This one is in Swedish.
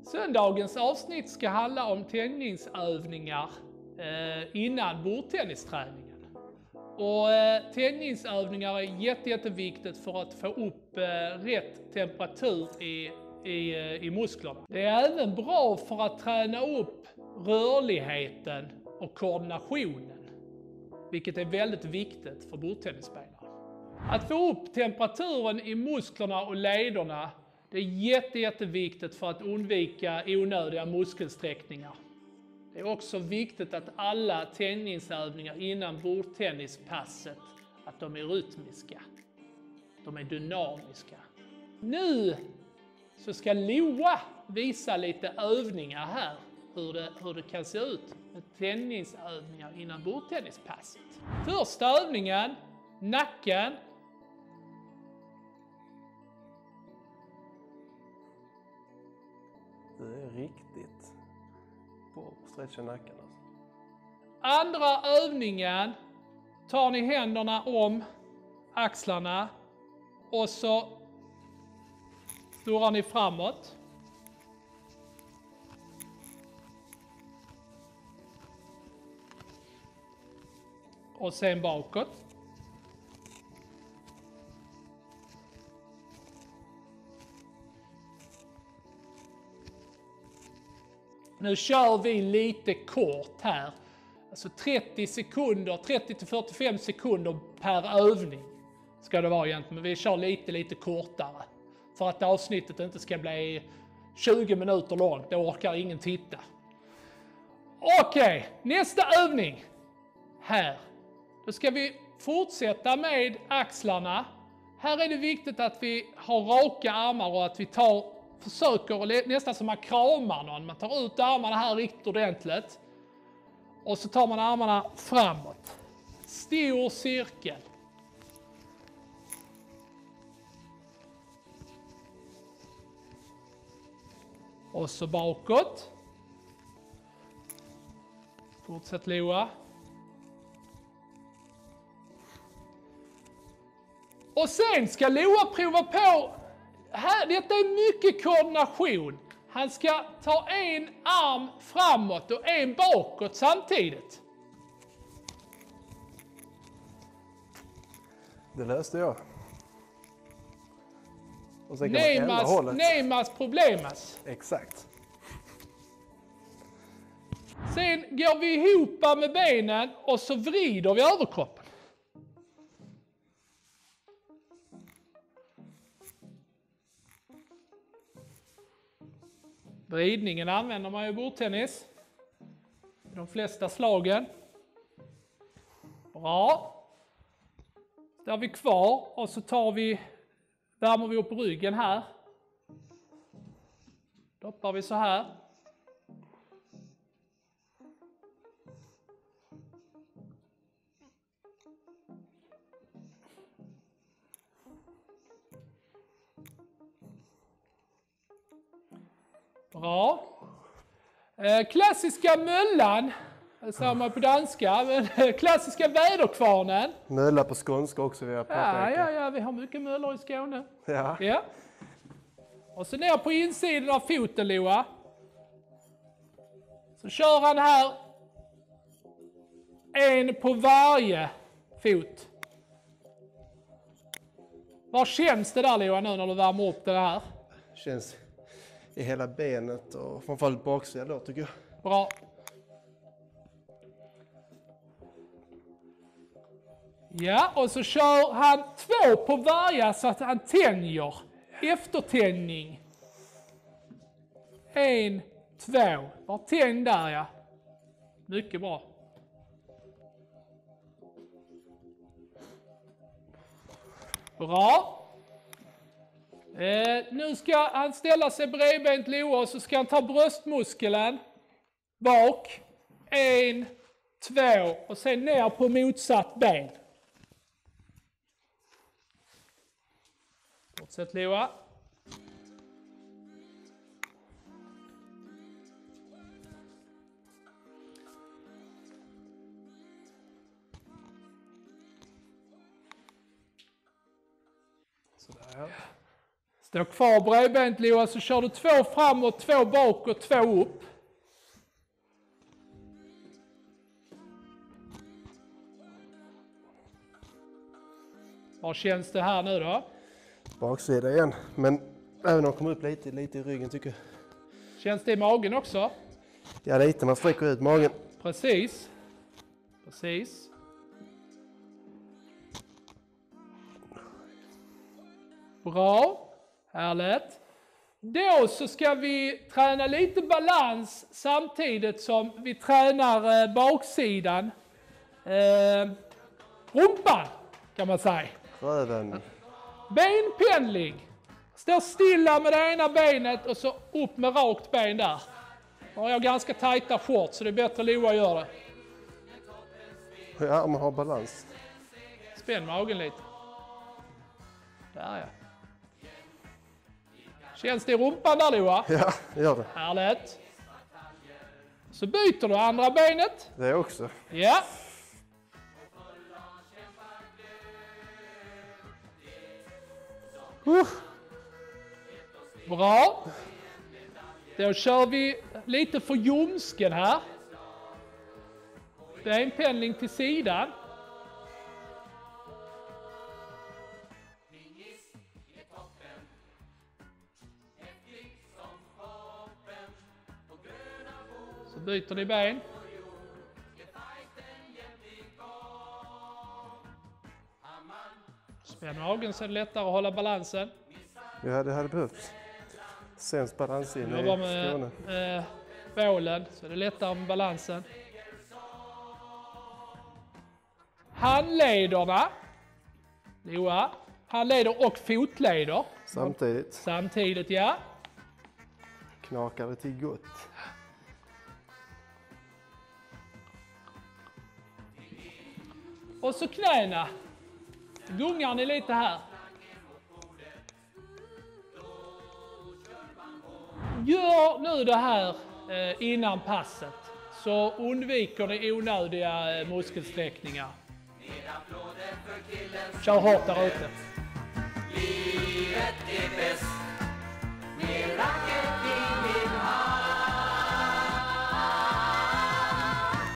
Söndagens avsnitt ska handla om tenningsövningar innan bordtennisträningen. Och tenningsövningar är jätteviktigt för att få upp rätt temperatur i musklerna. Det är även bra för att träna upp rörligheten och koordinationen, vilket är väldigt viktigt för bordtennisspelare. Att få upp temperaturen i musklerna och lederna, det är jätteviktigt för att undvika onödiga muskelsträckningar. Det är också viktigt att alla tennisövningar innan bordtennispasset, att de är rytmiska. De är dynamiska. Nu så ska Loa visa lite övningar här, hur det kan se ut med tennisövningar innan bordtennispasset. Första övningen, nacken. Det är riktigt bra att stretcha nacken alltså. Andra övningen, tar ni händerna om axlarna och så snurrar ni framåt. Och sen bakåt. Nu kör vi lite kort här. Alltså 30 till 45 sekunder per övning ska det vara egentligen. Men vi kör lite kortare. För att avsnittet inte ska bli 20 minuter långt. Då orkar ingen titta. Okej, nästa övning. Här. Då ska vi fortsätta med axlarna. Här är det viktigt att vi har raka armar och att vi försöker nästan som man kramar någon. Man tar ut armarna här riktigt ordentligt. Och så tar man armarna framåt. Stor cirkel. Och så bakåt. Fortsätt Loa. Och sen ska Loa prova på. Detta är mycket koordination. Han ska ta en arm framåt och en bakåt samtidigt. Det löste jag. Och sen kan man ändra hållet. Nemas problemas. Exakt. Sen går vi ihop med benen och så vrider vi överkroppen. Vridningen använder man i bordtennis. I de flesta slagen. Bra. Där är vi kvar och så värmer vi upp ryggen här. Doppar vi så här. Bra. Klassiska möllan, det säger man på danska, men klassiska väderkvarnen. Mölla på skånska också vill jag påpeka. Ja, vi har mycket möllor i Skåne. Ja. Och så ner på insidan av foten, Loa. Så kör han här. En på varje fot. Var känns det där, Loa, nu när du värmer upp det här? Känns i hela benet och framförallt baksidan då, tycker jag. Bra. Ja, och så kör han 2 på varje så att han tänjer. Eftertändning. 1, 2. Var tänd där, ja. Mycket bra. Bra. Nu ska han ställa sig bredbent, Loa, och så ska han ta bröstmuskeln bak. 1, 2 och sen ner på motsatt ben. Fortsätt, Loa. Sådär. Stå kvar bredbent Loa, så kör du 2 framåt, 2 bak och 2 upp. Var känns det här nu då? Baksida igen, men även om de kommer upp lite i ryggen tycker jag. Känns det i magen också? Ja, lite, man sträcker ut magen. Precis. Precis. Bra. Härligt. Då så ska vi träna lite balans samtidigt som vi tränar baksidan. Rumpan kan man säga. Röven. Benpendling. Stå stilla med det ena benet och så upp med rakt ben där. Nu har jag ganska tajta shorts så det är bättre Loa gör det. Ja, man har balans. Spänn magen lite. Där ja. Känns det i rumpan där Loa? Ja, gör det. Härligt. Så byter du andra benet. Det också. Ja. Bra. Då kör vi lite för ljumsken här. Benpendling till sidan. Så byter ni ben. Spänn magen så är det lättare att hålla balansen. Ja, det hade behövts. Sämst balans in Jobbar i Skåne. med bålen så är det lättare med balansen. Handlederna. Loa. Handleder och fotleder. Samtidigt. Samtidigt, ja. Knakar det till gott. Och så knäna. Gungar ni lite här. Gör nu det här innan passet så undviker ni onödiga muskelsträckningar. Kör hårt där ute. Livet är bäst.